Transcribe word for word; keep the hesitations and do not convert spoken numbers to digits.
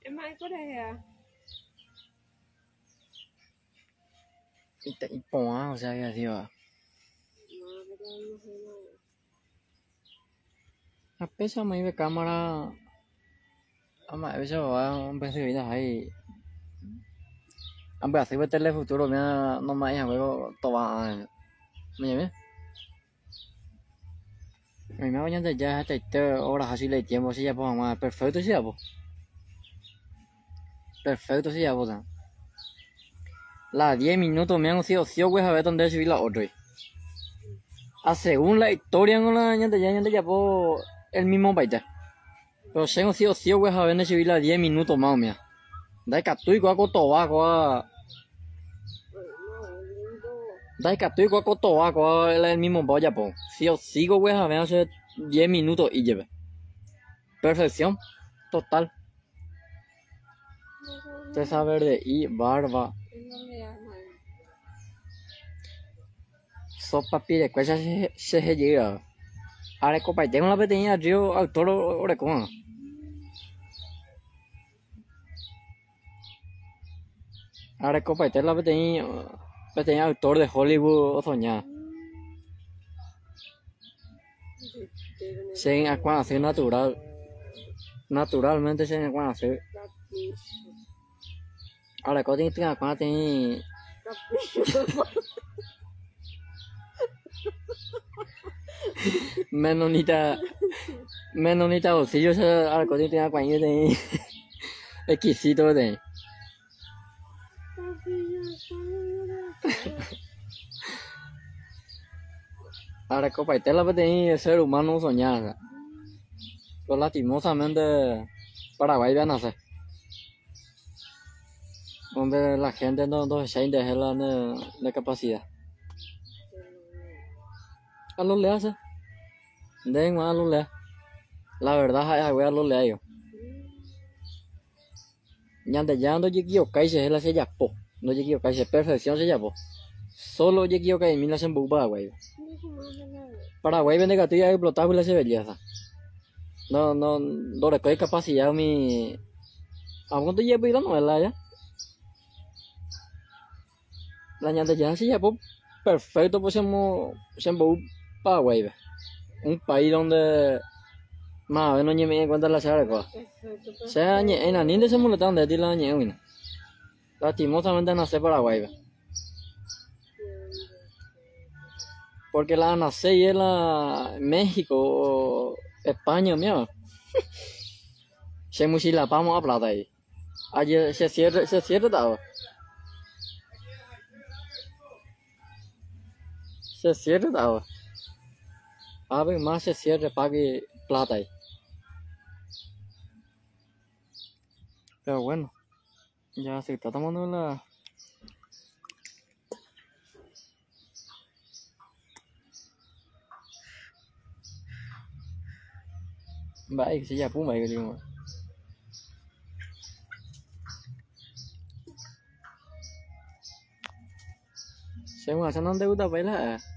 Em ai có đây à? Y te y ponga, o sea, que así va. A pesa mấy cái camera a mày bây giờ ông bây giờ là hay ông bây giờ cái teléfono mía nó mày hàng cái tòa mày nhớ mày nói nhá tại giờ tại giờ ahora así le tiempo si ya pues más perfecto si ya pues perfecto si ya pues la diez minutos me han sido siete güey a ver dónde subí la otra a según la historia no la ñanta ya ñanta ya po el mismo baita pero se han sido siete güey a ver dónde subí la diez minutos más o menos dai cả túi quá có tổ à quá dai cả túi quá có tổ à quá là el mismo bao ya po si yo sigo güey a ver hace diez minutos y lleve perfección total te saber de y barba sopa pide questa se se regira are copa tengo la pequeña río autor ore con are copa te la pequeña pequeña autor de Hollywood o soñar se acuan hacer natural naturalmente se acuan hacer ahora có tiếng tiếng acuan tiếng menonita menonita bolsillo se ahora có tiếng tiếng acuan như thế exquisito de ahora copa te la pequeña ser humano soñar pero lastimosamente Paraguay van a hacer donde la gente no, no se deja la de capacidad a lo le hace de más a lo le la verdad es que a lo le yo ñante ya no llegué que se la se ya po no llegué que se perfección se ya po solo llegué que mil hacen buba güey Paraguay vende que ya explotado la se belleza no no no le coge capacidad mi a cuánto llevo ir no la ya la ñante ya se ya po perfecto pues somos somos Paraguay un país donde más no ni me cuenta la sabe cosa sea ni en la ni de se molestan de ti la ni uno lastimosamente nace Paraguay porque la nace y la México España mío se musila vamos a plata ahí ayer se cierra se cierra todo se cierra todo a ver más se cierra pague plata ahí pero bueno ya se está tomando la vậy sẽ giặt của mày cái gì mà xem mà sao nó đâu đâu vậy là